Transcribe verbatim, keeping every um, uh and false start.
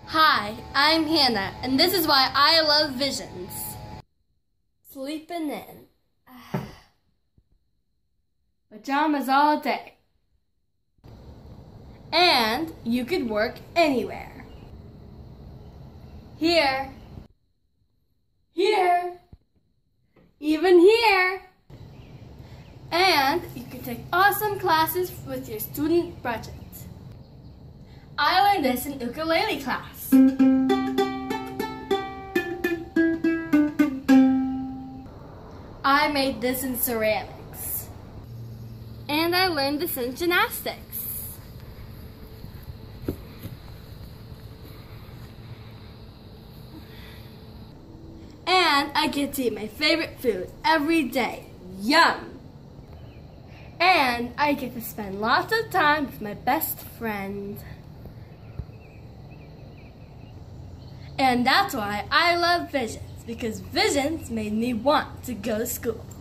Hi, I'm Hannah, and this is why I love Visions. Sleeping in. Pajamas all day. And you could work anywhere. Here. Here. Even here. And you can take awesome classes with your student budget. I learned this in ukulele class. I made this in ceramics. And I learned this in gymnastics. And I get to eat my favorite food every day. Yum! And I get to spend lots of time with my best friend. And that's why I love Visions, because Visions made me want to go to school.